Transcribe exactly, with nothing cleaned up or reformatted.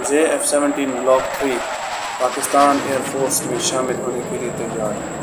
जे F seventeen block three Pakistan air force में शामिल होने के लिए तैयार है।